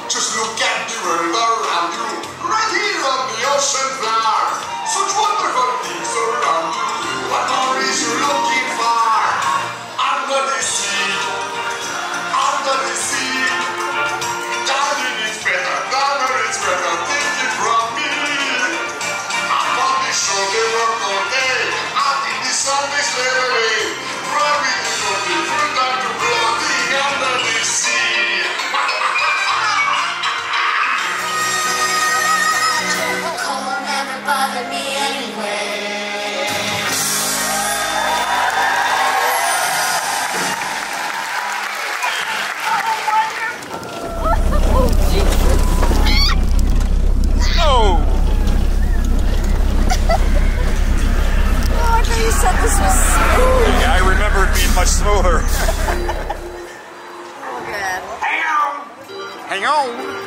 Just look at the world around you, right here on the ocean floor. Such wonderful things around you. What more is you looking for? Under the sea, under the sea. Darling, it's better, darling, it's better. Take it from me. Up on the shore, they work all day. Out in the sun, they slip away. Running is so different than to floating under the sea. Bother me anyway. Oh, Jesus. Oh! Oh, I thought you said this was smooth. Yeah, I remember it being much smoother. Oh, God. Hang on! Hang on!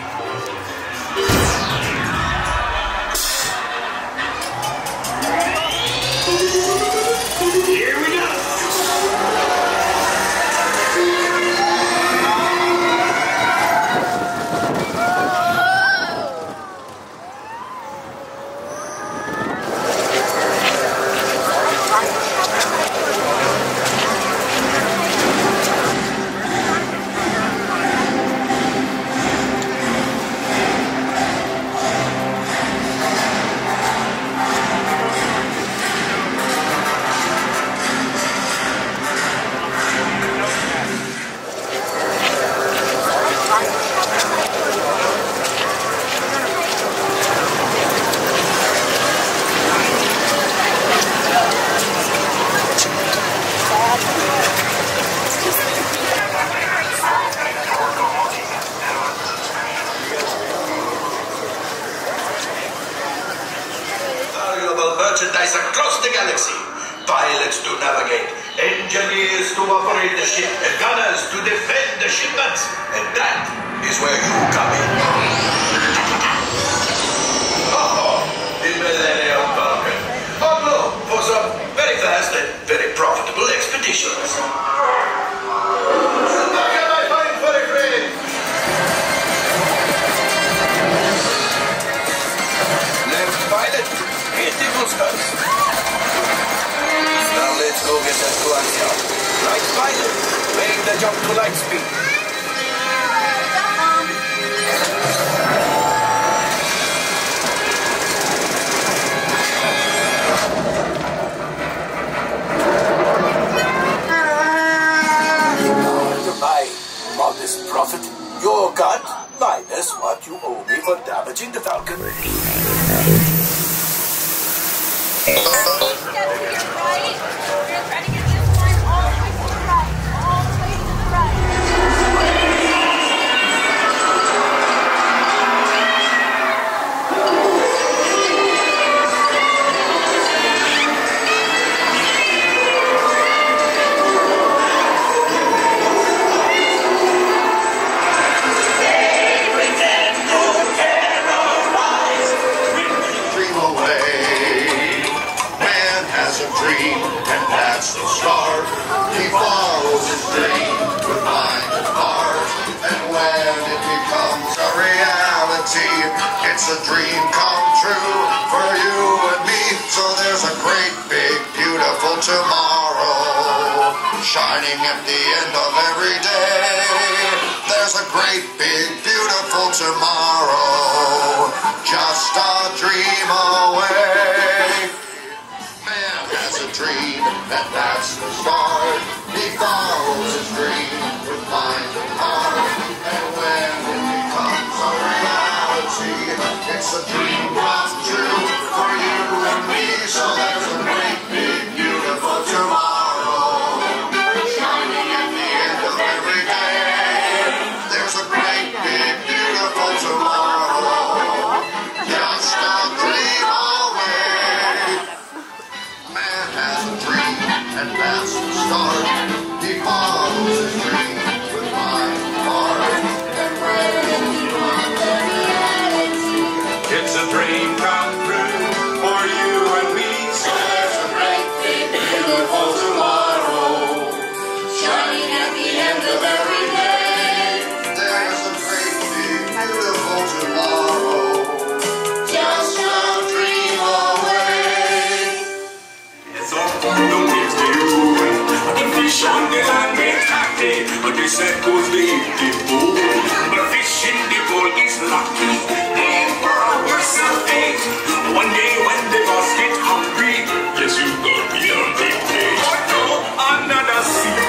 Here we go! Merchandise across the galaxy. Pilots to navigate, engineers to operate the ship, and gunners to defend the shipments. And that is where you come in. Oh, the Millennium Falcon. On loan for some very fast and very profitable expeditions. What can I find for a friend? Left pilot. Now let's go get that coaxium. Right pilot, make the jump to light speed. Goodbye, modest prophet. Your God minus what you owe me for damaging the Falcon. Step to your right. We're going to try to get this one all the way to the right. All the way to the right. Dream away. Man has a dream, and that's the start. He follows his dream with mind and heart. And when it becomes a reality, it's a dream come true for you and me. So there's a great, big, beautiful tomorrow shining at the end of every day. There's a great, big, beautiful tomorrow, just a dream away. Man has a dream, and that's the start. He follows his dream with mind and heart. And when it becomes a reality, it's a dream come true for you and me. So there's a great, big, beautiful tomorrow shining at the end of every day. There's a great, big, beautiful tomorrow, just a dream away. Man has a dream, and that's the start. He follows his dream with mind and heart. And when it becomes a reality, It's a dream come true for you and me. so there's a great, big, beautiful tomorrow shining at the end of every day. There's a great, big, said goes the empty bowl. But fish in the bowl is lucky. Aim for a worse thing. One day when the boss get hungry, yes, you got me on the day. Oh no, another sea.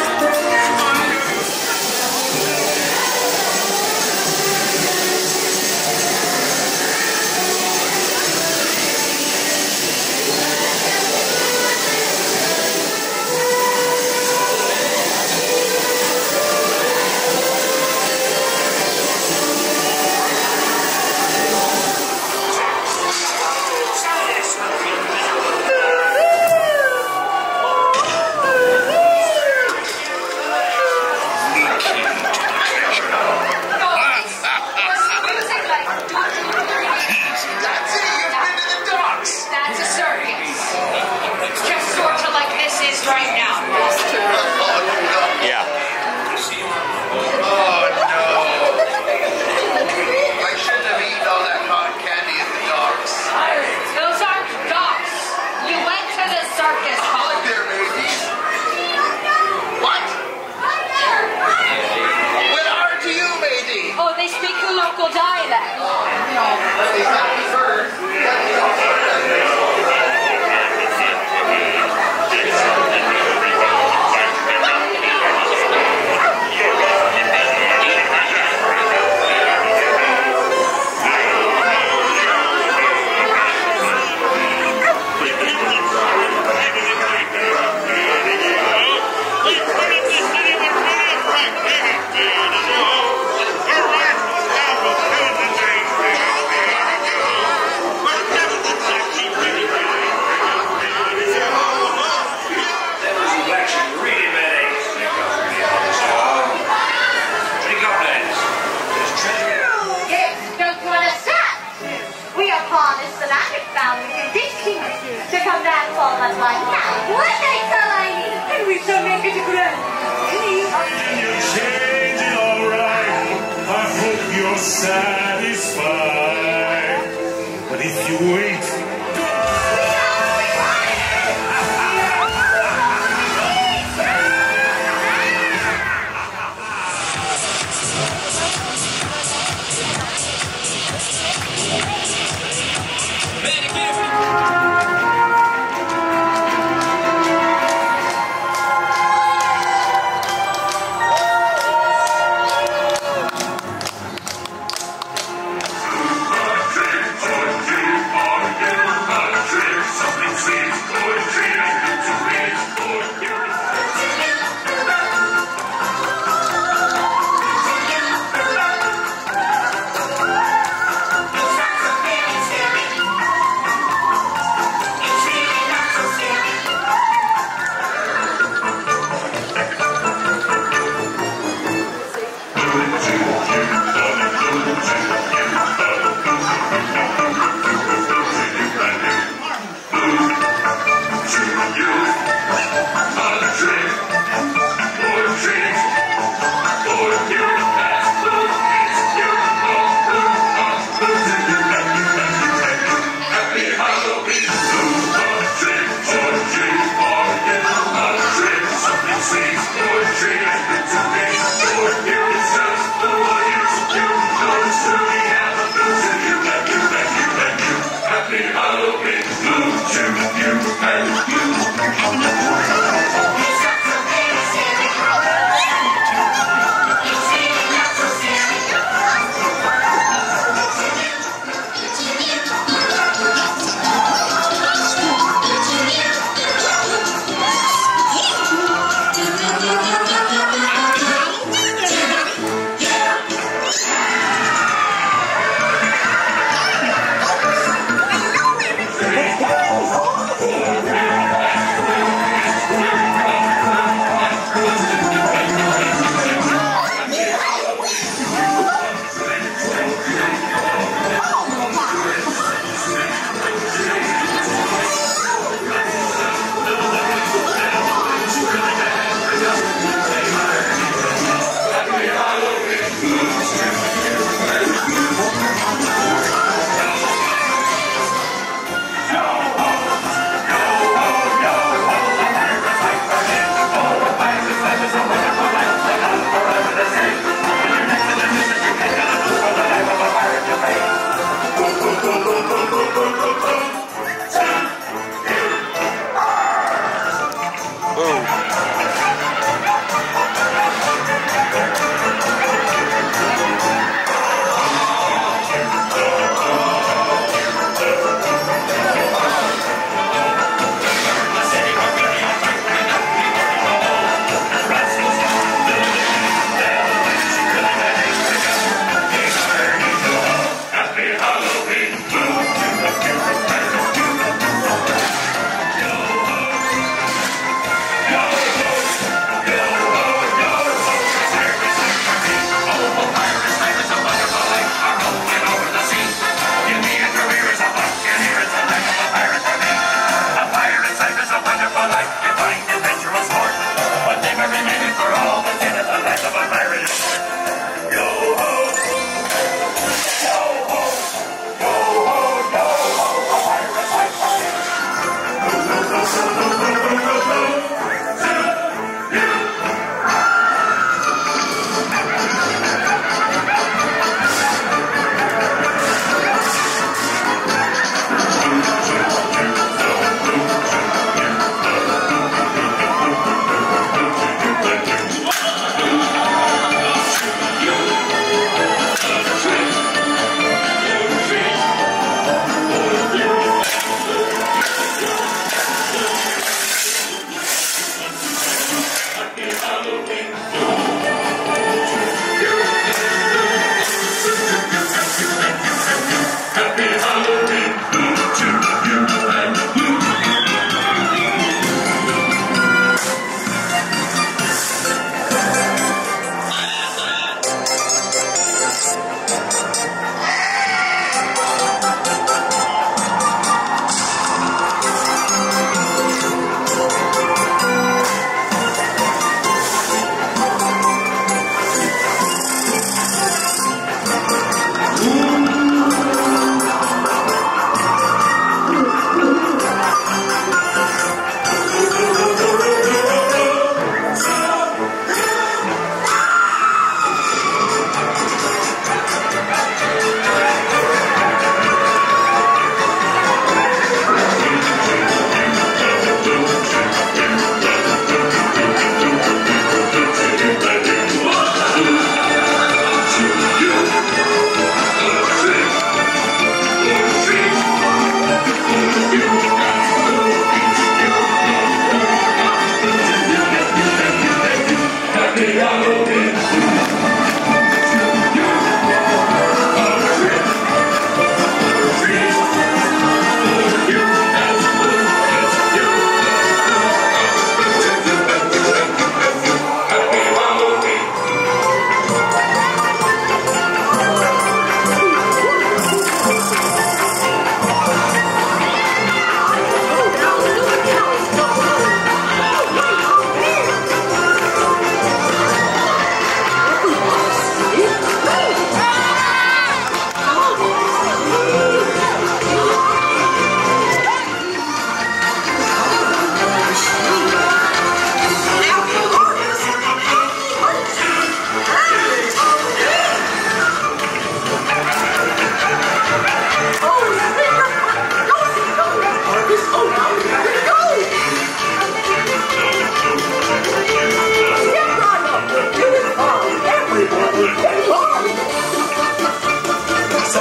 Local dialect. To come back home at one time. One night till I need, and we shall make it grand. You're changing all right. I hope you're satisfied. But if you wait, Yeah.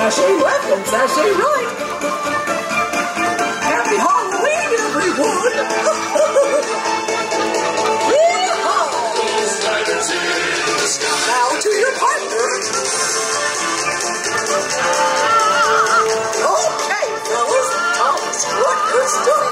sashay left and sashay right. Happy Halloween, everyone! Now to your partner. Okay, fellas, tell us what you're doing.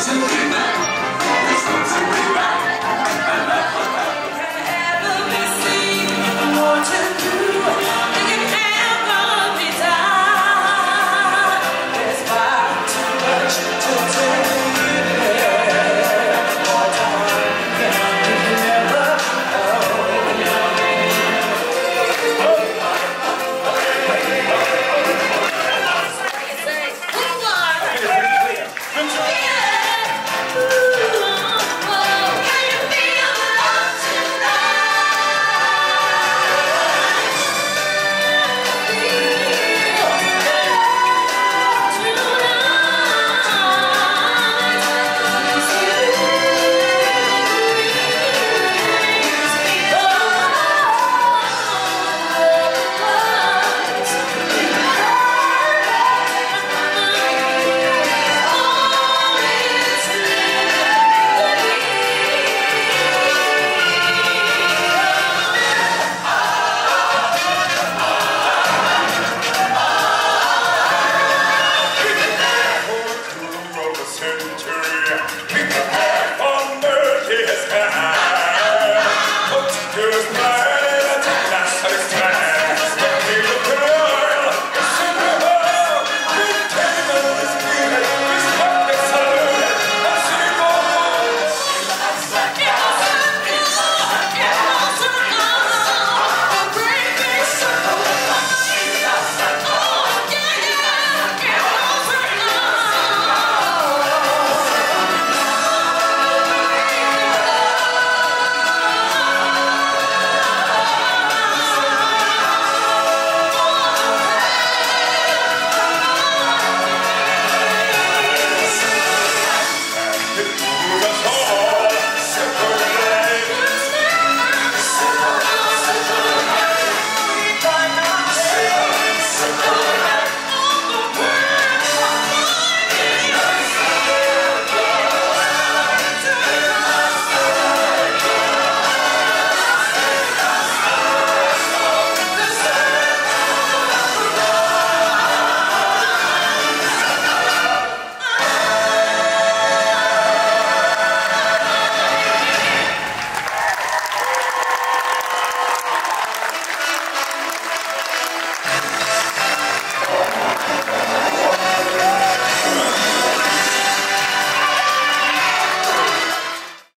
It's a